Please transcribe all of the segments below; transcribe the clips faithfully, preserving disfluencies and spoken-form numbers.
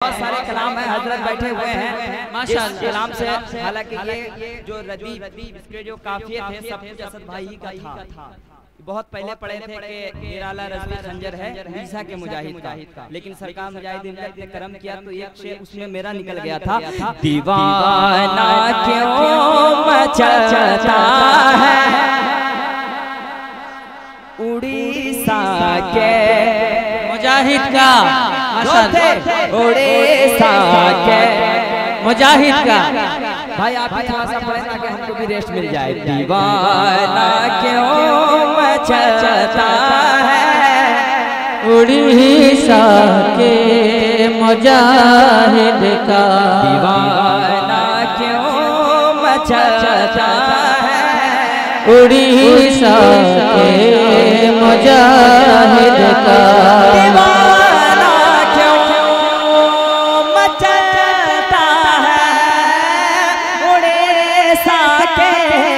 बहुत सारे कलाम हैं, हजरत बैठे हुए हैं माशाअल्लाह। कलाम से हालांकि ये जो रदी इसके जो काफिये थे सब कुछ असद भाई ही का था। बहुत पहले पढ़े थे कि निराला रज़्वी खंजर है ईसा के मुजाहिद का, लेकिन सरकार मुजाहिदीन ने करम किया तो एक शेर उसमें मेरा निकल गया था। दीवाना क्यों मचाता है उड़ीसा के मुजाहिद का, उड़ीसा के मुजाहिद का। भाई आप ही थोड़ा सा पढ़े ताकि हमको भी रेस्ट मिल जाए। दीवाना क्यों मचाता है उड़ीसा के मुजाहिद का, दीवाना क्यों मचाता है उड़ीसा के मुजाहिद का। दीवाना क्यों मचाता है उड़ीसा के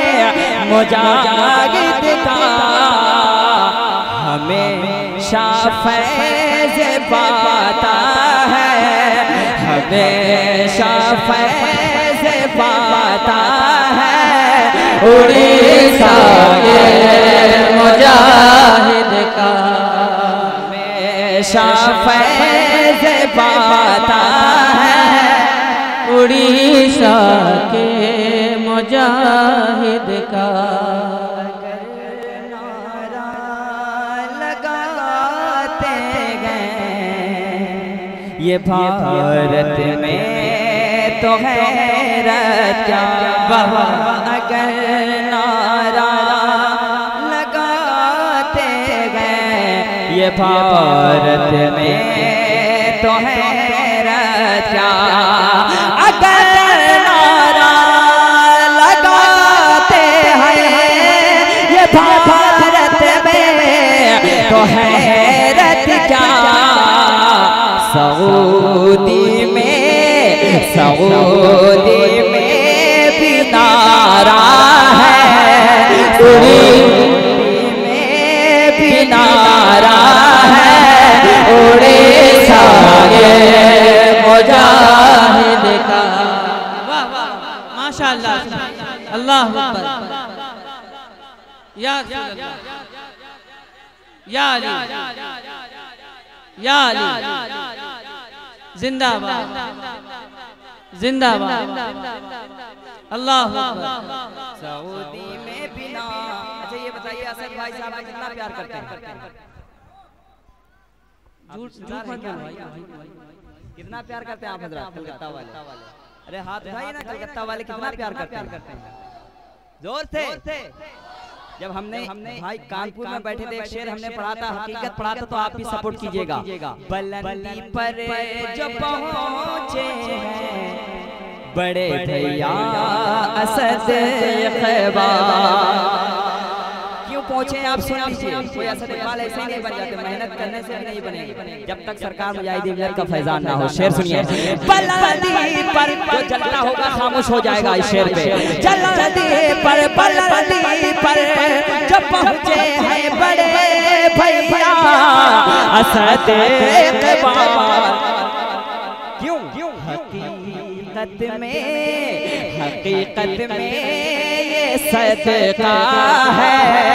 मुजाहिद का, हमेशा फैज़ पाता है, हमेशा फैज़ पाता है उड़ीसा के मुजाहिद का, हमेशा फैज़ पाता है उड़ीसा के मुजाहिद का। ये भारत में तो हैरत क्या, अगर नारा लगाते गए ये भारत में तो हैरत क्या, अगर नारा लगाते हैं ये भारत में तो हैरत क्या। सऊदी में सऊदी में भी नारा है, सऊदी में भी नारा है उड़ीसा के मुजाहिद का। वाह वाह माशाअल्लाह, अल्लाह अकबर। या या अली या अली जिंदाबाद जिंदाबाद, अल्लाह अकबर। सऊदी में बिना, अच्छा ये बताइए असद भाई साहब कितना प्यार करते हैं? झूठ झूठ मत बोलो भाई, कितना प्यार करते हैं आप हजरत कलकत्ता वाले? अरे हाथ उठाइए ना, कलकत्ता वाले कितना प्यार करते हैं? जोर से। जब हमने हमने भाई कानपुर में बैठे थे एक शेर हमने पढ़ा था, हकीकत पढ़ा था, तो आप भी सपोर्ट कीजिएगा। बुलंदी पर जो पहुंचे हैं बड़े भैया असद इक़बाल, क्यों पहुंचे आप सुन लीजिए। कोई असद इक़बाल ऐसे ही नहीं बन जाते, मेहनत करने से नहीं बनेगी जब तक सरकार मुजाहिदीन का फैजान ना हो। शेर सुनिए। बुलंदी पर जो जलता होगा खामोश हो जाएगा इस शेर पे। बुलंदी पर बुलंदी पर जो पहुंचे हैं बड़े भैया असद इक़बाल, क्यों हकीकत में हकीकत में ये सदका है,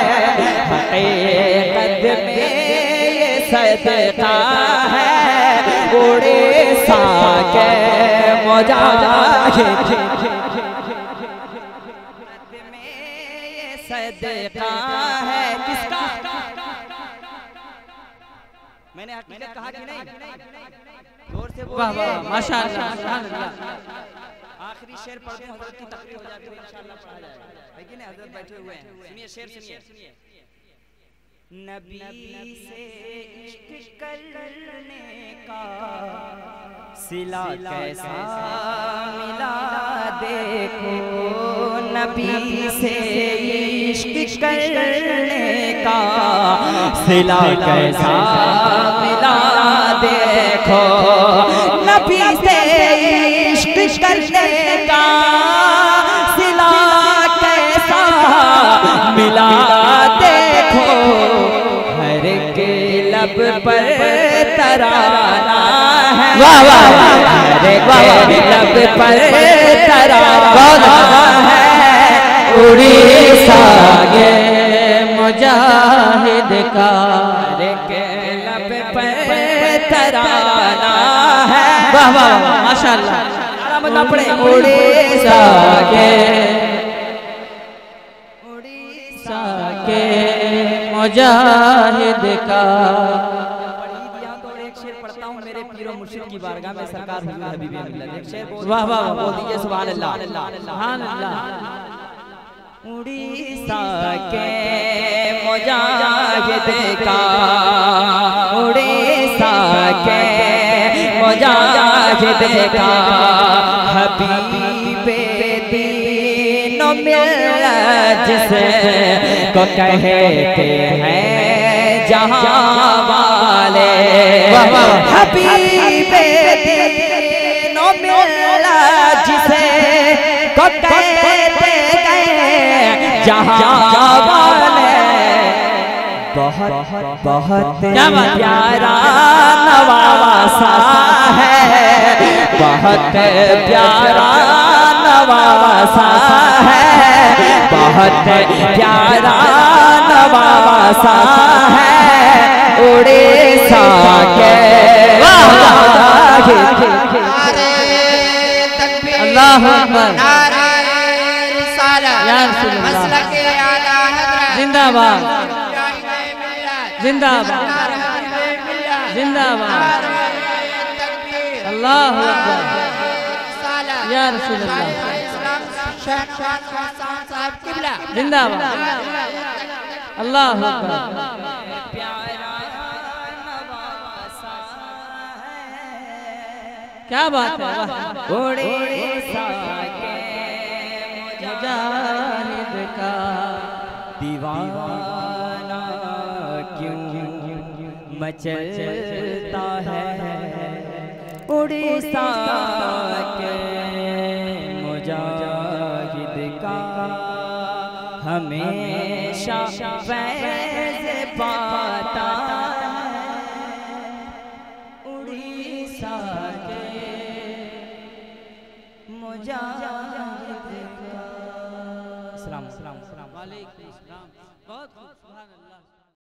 हकीकत में ये सदका है उड़ीसा के मुजाहिद में ये सदका है। किसका? मैंने हकीकत कहा कि नहीं? जोर से बोलिए। वाह वाह माशाअल्लाह। आखिरी शेर पढ़ के हजरत की तकरीर हो जाती है, इंशाअल्लाह पढ़ा जाएगा। है कि नहीं? हजरत बैठे हुए हैं, सुनिए शेर सुनिए। नबी से इश्क करने का सिला कैसा मिला देखो, नबी से इश्क करने का सिला कैसा मिला देखो, नबी से इश्क करने का सिला कैसा मिला देखो, हर के लब पर तराना है, वाह वाह लब पर तराना है उड़ीसा के मुजाहिद का के लब पर तराना है। वाह वाह माशाअल्लाह पड़े उड़ीसा के उड़ीसा के मुजाहिद का। एक शेर पढ़ता हूँ मेरे पीरो मुर्शिद की बारगाह में सरकार हुजूर हबीबे मिल्लत। एक शेर बोल वाह वाह बोल दीजिए सुभान अल्लाह सुभान अल्लाह। उड़ीसा के मुजाहिद का उड़ीसा के मुजाहिद का हबीबे दीनो मिल्लत जिसे को कहते हैं जहां वाले हबीबे दीनो मिल्लत जिसे को कहते हैं जहां वाले। बहुत बहुत प्यारा नवासा है बहुत प्यारा नवासा है बहुत प्यारा नवासा है उड़ीसा के। अल्लाहु अकबर जिंदाबाद जिंदाबाद जिंदाबाद। अल्लाहु अकबर या रसूल अल्लाह जिंदाबाद। अल्लाहु अकबर क्या बात है। उड़ीसा के मुजाहिद का दीवाना क्यों मचलता है उड़ीसा के मुजाहिद का हमेशा फैज़ पाता है उड़ीसा के मुजाहिद का। सलाम सलाम सलाम वालेकुम सलाम।